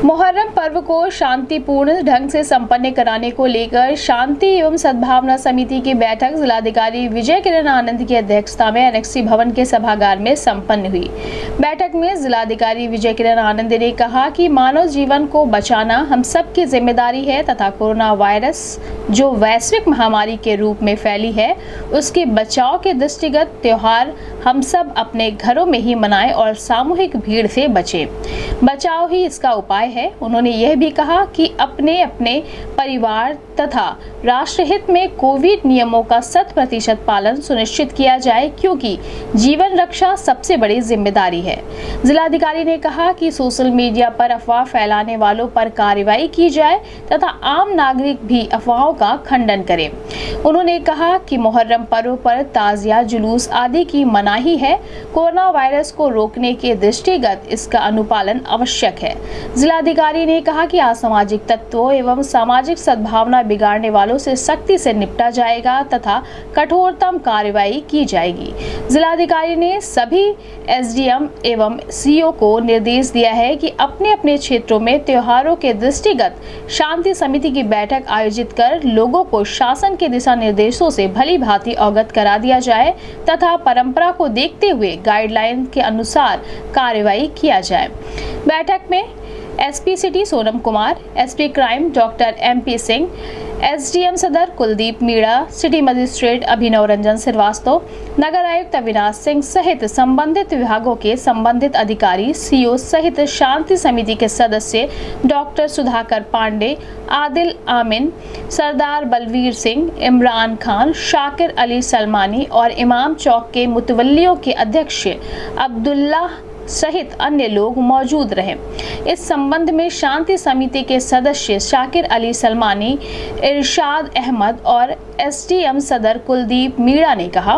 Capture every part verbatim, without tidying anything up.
मुहर्रम पर्व को शांतिपूर्ण ढंग से संपन्न कराने को लेकर शांति एवं सद्भावना समिति की बैठक जिलाधिकारी विजय किरण आनंद की अध्यक्षता में एनेक्सी भवन के सभागार में संपन्न हुई। बैठक में जिलाधिकारी विजय किरण आनंद ने कहा कि मानव जीवन को बचाना हम सबकी जिम्मेदारी है तथा कोरोना वायरस जो वैश्विक महामारी के रूप में फैली है उसके बचाव के दृष्टिगत त्योहार हम सब अपने घरों में ही मनाएं और सामूहिक भीड़ से बचें। बचाव ही इसका उपाय है। उन्होंने यह भी कहा कि अपने अपने परिवार तथा राष्ट्रहित में कोविड नियमों का शत प्रतिशत पालन सुनिश्चित किया जाए क्योंकि जीवन रक्षा सबसे बड़ी जिम्मेदारी है। जिलाधिकारी ने कहा कि सोशल मीडिया पर अफवाह फैलाने वालों पर कार्रवाई की जाए तथा आम नागरिक भी अफवाहों का खंडन करें। उन्होंने कहा कि मुहर्रम पर्व पर ताजिया जुलूस आदि की मनाही है। कोरोना वायरस को रोकने के दृष्टिगत इसका अनुपालन आवश्यक है। जिलाधिकारी ने कहा कि असामाजिक तत्वों एवं सामाजिक सद्भावना बिगाड़ने वालों से सख्ती से निपटा जाएगा तथा कठोरतम कार्रवाई की जाएगी। जिलाधिकारी ने सभी एसडीएम एवं सीओ को निर्देश दिया है कि अपने अपने क्षेत्रों में त्योहारों के दृष्टिगत शांति समिति की बैठक आयोजित कर लोगों को शासन के दिशा निर्देशों से भली भांति अवगत करा दिया जाए तथा परंपरा को देखते हुए गाइडलाइन के अनुसार कार्रवाई किया जाए। बैठक में SP city Sonam Kumar, SP crime doctor MP Singh, SDM Sadar Kuldeep Meena, city magistrate Abhinav Ranjan Shrivastava, नगर आयुक्त अविनाश सिंह सहित संबंधित विभागों के संबंधित अधिकारी, सीओ सहित शांति समिति के सदस्य डॉक्टर सुधाकर पांडे, आदिल आमिन, सरदार बलवीर सिंह, इमरान खान, शाकिर अली सलमानी और इमाम चौक के मुतवल्लियों के अध्यक्ष अब्दुल्ला सहित अन्य लोग मौजूद रहे। इस संबंध में शांति समिति के सदस्य शाकिर अली सलमानी, इरशाद अहमद और एसडीएम सदर कुलदीप मीणा ने कहा,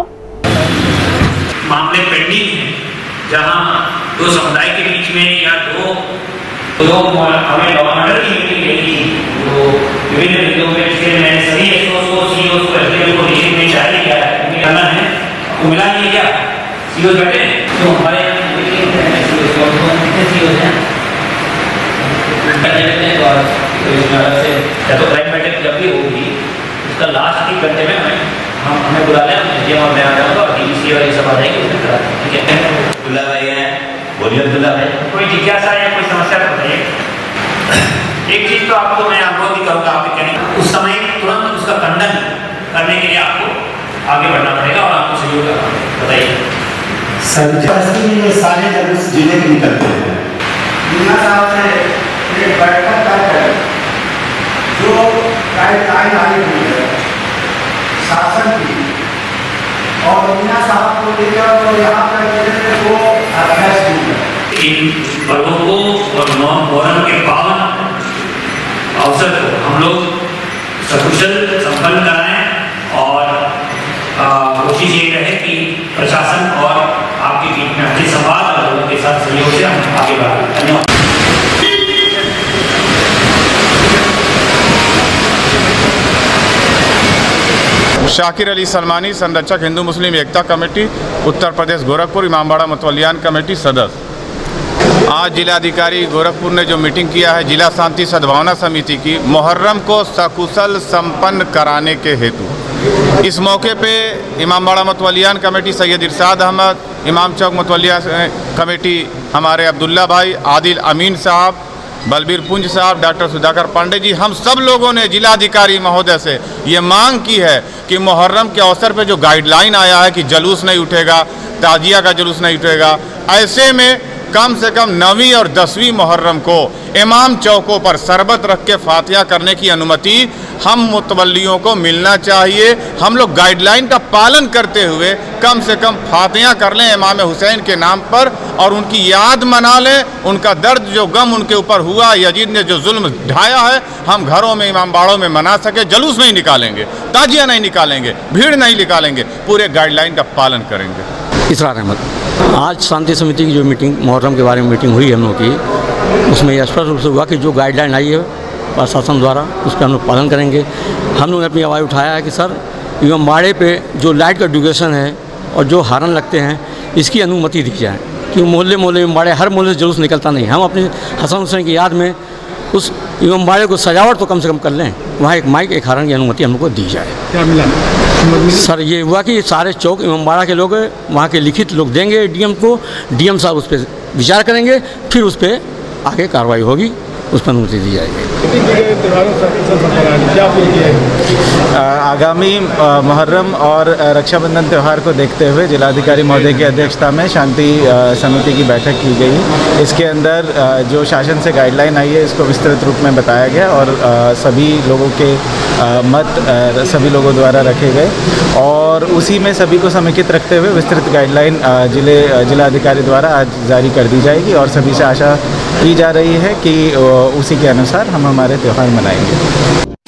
मामले पेंडिंग हैं जहां दो समुदाय के बीच में या दो लोग हमें ऑर्डर की मीटिंग लेनी थी तो विभिन्न बिंदुओं में इसके मैंने सभी एसओस को सीओस को एसडीएम को निश्चित में जारी किया है। करना है वो मिला नहीं क्या सीओस बैठे तो हमारे तो क्राइम बैठक जब भी होगी उसका लास्ट एक घंटे में हमें हम हमें बुला लें और मैं आ जाऊँगा और डीसी और ये सब आ जाएंगे उसमें करा दें। ठीक है अब्दुल्ला भाई हैं, बोलिए अब्दुल्ला भाई। कोई जिज्ञासा या कोई समस्या तो बताइए। एक चीज़ तो आपको मैं अनुरोध भी करूँगा आपके कहने उस समय तुरंत उसका खंडन करने के लिए आपको आगे बढ़ना पड़ेगा और आपको सहयोग करना पड़ेगा। बताइए सर, ये सारे जुलूस जिले के निकलते हैं साहब से एक बैठक कर जो गाइडलाइन आई हुई है शासन की और मीना साहब को लेकर तो यहाँ पर वो अभ्यास इन पर्वों को और मुहर्रम के पावन अवसर को हम लोग सकुशल संपन्न कराएं और कोशिश ये रहे कि प्रशासन और आपके बीच में अच्छे संवाद और लोगों के साथ सहयोग से हम आगे बढ़ें। धन्यवाद। शाकिर अली सलमानी, संरक्षक हिंदू मुस्लिम एकता कमेटी उत्तर प्रदेश गोरखपुर, इमामबाड़ा मतवलियान कमेटी सदस्य। आज जिलाधिकारी गोरखपुर ने जो मीटिंग किया है जिला शांति सद्भावना समिति की मुहर्रम को सकुशल संपन्न कराने के हेतु, इस मौके पे इमामबाड़ा मतवलियान कमेटी सैयद इरशाद अहमद, इमाम चौक मतवलिया कमेटी हमारे अब्दुल्ला भाई, आदिल अमीन साहब, बलबीर पुंज साहब, डॉक्टर सुधाकर पांडे जी, हम सब लोगों ने जिलाधिकारी महोदय से ये मांग की है कि मुहर्रम के अवसर पे जो गाइडलाइन आया है कि जुलूस नहीं उठेगा, ताजिया का जुलूस नहीं उठेगा, ऐसे में कम से कम नवीं और दसवीं मुहर्रम को इमाम चौकों पर शरबत रख के फातिहा करने की अनुमति हम मुतवल्लियों को मिलना चाहिए। हम लोग गाइडलाइन का पालन करते हुए कम से कम फातिहा कर लें इमाम हुसैन के नाम पर और उनकी याद मना लें। उनका दर्द जो गम उनके ऊपर हुआ, यजीद ने जो जुल्म ढाया है, हम घरों में इमामबाड़ों में मना सके। जुलूस नहीं निकालेंगे, ताजिया नहीं निकालेंगे, भीड़ नहीं निकालेंगे, पूरे गाइडलाइन का पालन करेंगे। इसरार अहमद, आज शांति समिति की जो मीटिंग मुहर्रम के बारे में मीटिंग हुई हम लोग की, उसमें यह स्पष्ट रूप से हुआ कि जो गाइडलाइन आई है प्रशासन द्वारा उसका हम लोग पालन करेंगे। हम लोगों ने अपनी आवाज़ उठाया है कि सर इमामबाड़े पे जो लाइट का ड्यूरेशन है और जो हारन लगते हैं इसकी अनुमति दी जाए, कि मोहल्ले मोहल्ले इमामबाड़े हर मोहल्ले से जुलूस निकलता नहीं। हम अपने हसन हुसैन की याद में उस इमामबाड़े को सजावट तो कम से कम कर लें, वहाँ एक माइक एक हारन की अनुमति हम लोग को दी जाए। क्या मिला सर ये हुआ कि सारे चौक इमामबाड़ा के लोग वहाँ के लिखित लोग देंगे डीएम को, डीएम साहब उस पर विचार करेंगे, फिर उस पर आगे कार्रवाई होगी, उस पर अनुमति दी जाएगी। आगामी मुहर्रम और रक्षाबंधन त्यौहार को देखते हुए जिलाधिकारी महोदय की अध्यक्षता में शांति समिति की बैठक की गई। इसके अंदर जो शासन से गाइडलाइन आई है इसको विस्तृत रूप में बताया गया और सभी लोगों के मत सभी लोगों द्वारा रखे गए और उसी में सभी को समेकित रखते हुए विस्तृत गाइडलाइन जिले जिलाधिकारी द्वारा आज जारी कर दी जाएगी और सभी से आशा की जा रही है कि उसी के अनुसार हम हमारे त्यौहार मनाएंगे।